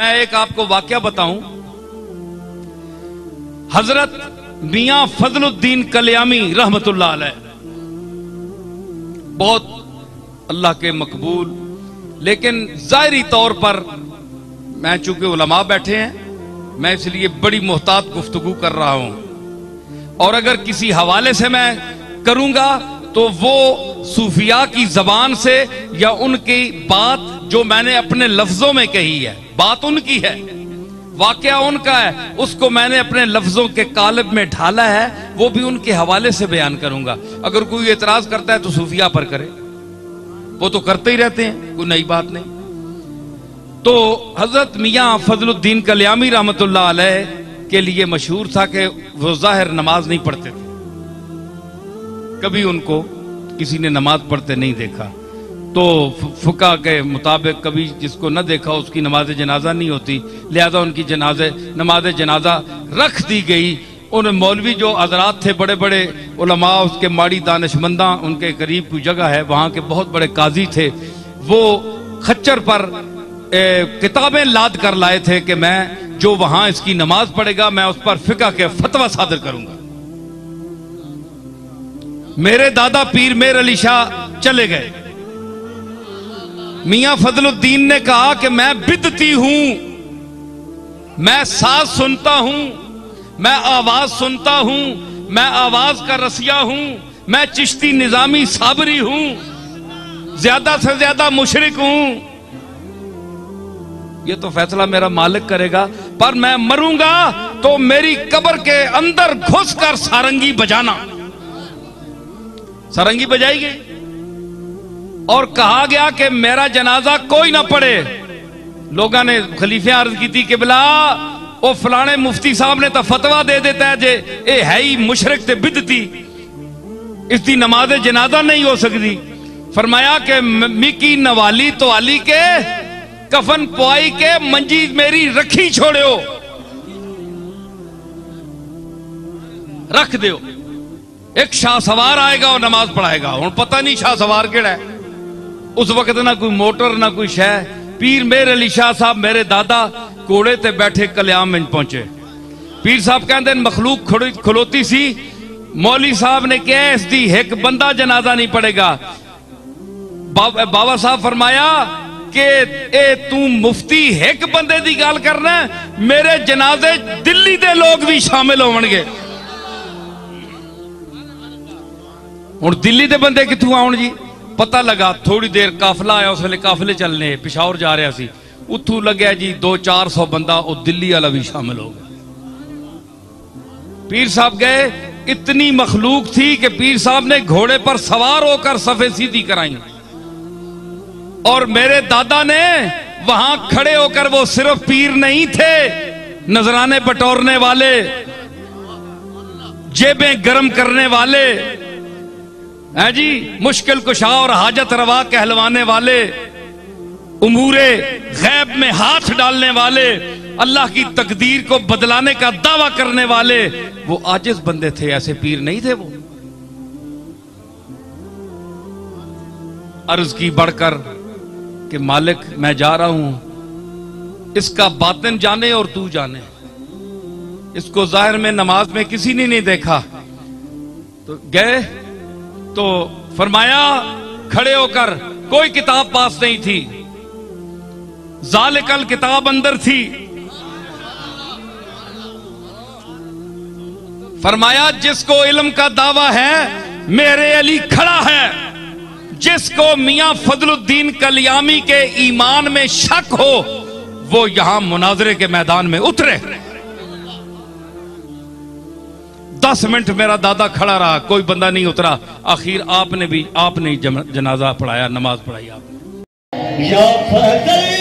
मैं एक आपको वाकया बताऊं। हजरत मियां फजलुद्दीन कल्यामी रहमतुल्लाह अलैह बहुत अल्लाह के मकबूल, लेकिन जाहिरी तौर पर मैं चूंकि उलमा बैठे हैं, मैं इसलिए बड़ी मोहतात गुफ्तगू कर रहा हूं, और अगर किसी हवाले से मैं करूंगा तो वो सूफिया की जबान से या उनकी बात जो मैंने अपने लफ्जों में कही है, बात उनकी है, वाकया उनका है, उसको मैंने अपने लफ्जों के कालिब में ढाला है, वो भी उनके हवाले से बयान करूंगा। अगर कोई एतराज करता है तो सूफिया पर करे, वो तो करते ही रहते हैं, कोई नई बात नहीं। तो हजरत मियां फजलुद्दीन कल्यामी रहमतुल्लाह अलैह के लिए मशहूर था कि वो जाहिर नमाज नहीं पढ़ते थे, कभी उनको किसी ने नमाज पढ़ते नहीं देखा। तो फुका के मुताबिक कभी जिसको न देखा उसकी नमाज जनाजा नहीं होती, लिहाजा उनकी नमाज जनाजा रख दी गई। उन मौलवी जो हजरात थे, बड़े बड़े उलमा, उसके माड़ी दानिशमंदा, उनके करीब कोई जगह है, वहां के बहुत बड़े काजी थे, वो खच्चर पर किताबें लाद कर लाए थे कि मैं जो वहां इसकी नमाज पढ़ेगा मैं उस पर फिका के फतवा सादर करूंगा। मेरे दादा पीर मेर अली शाह चले गए। मियां फजलुद्दीन ने कहा कि मैं बिदती हूं, मैं साज सुनता हूं, मैं आवाज सुनता हूं, मैं आवाज का रसिया हूं, मैं चिश्ती निजामी साबरी हूं, ज्यादा से ज्यादा मुशरिक हूं। ये तो फैसला मेरा मालिक करेगा, पर मैं मरूंगा तो मेरी कब्र के अंदर घुसकर सारंगी बजाना। सारंगी बजाई गई और कहा गया कि मेरा जनाजा कोई ना पढ़े। लोगों ने खलीफे अर्ज की थी कि बिला वो फलाने मुफ्ती साहब ने तो फतवा दे देता है जे ए है ही मुशरिक ते बिदती, इसकी नमाज जनाजा नहीं हो सकती। फरमाया कि मिकी नवाली तो आली के कफन पुआई के मंजी मेरी रखी छोड़ो, रख दो। एक शाह सवार आएगा और नमाज पढ़ाएगा। हुण पता नहीं शाह सवार केड़ा है उस वक्त, ना कोई मोटर ना कोई शह। पीर मेर अली शाह साहब मेरे दादा घोड़े ते बैठे कल्याम में पहुंचे। पीर साहब कहते मखलूक खलोती सी, मौली साहब ने कहा इसकी एक बंदा जनाजा नहीं पड़ेगा। बाबा साहब फरमाया कि ए तू मुफ्ती एक बंदे की गल करना, मेरे जनाजे दिल्ली के लोग भी शामिल होंगे। हुण दिल्ली के बंदे कित्थों आउण जी? पता लगा थोड़ी देर काफिला आया, उस वेले काफिले चलने पिशावर जा रहा सी, उथों लग्या जी 200-400 बंदा, वो दिल्ली वाला भी शामिल हो गया। पीर साहब गए, इतनी मखलूक थी कि पीर साहब ने घोड़े पर सवार होकर सफे सीधी कराई, और मेरे दादा ने वहां खड़े होकर, वो सिर्फ पीर नहीं थे, नजराने बटोरने वाले, जेबें गर्म करने वाले हैं जी, मुश्किल कुशा और हाजत रवा कहलवाने वाले, उमूरे गैब में हाथ डालने वाले, अल्लाह की तकदीर को बदलाने का दावा करने वाले, वो आजिज बंदे थे, ऐसे पीर नहीं थे वो। अर्ज की बढ़कर कि मालिक मैं जा रहा हूं, इसका बातिन जाने और तू जाने। इसको जाहिर में नमाज में किसी ने नहीं देखा। तो गए तो फरमाया खड़े होकर, कोई किताब पास नहीं थी, जालिकल किताब अंदर थी। फरमाया जिसको इल्म का दावा है मेरे अली खड़ा है, जिसको मियां फजलुद्दीन कल्यामी के ईमान में शक हो वो यहां मुनाजरे के मैदान में उतरे। 10 मिनट मेरा दादा खड़ा रहा, कोई बंदा नहीं उतरा। आखिर आपने जनाजा पढ़ाया, नमाज पढ़ाई आपने।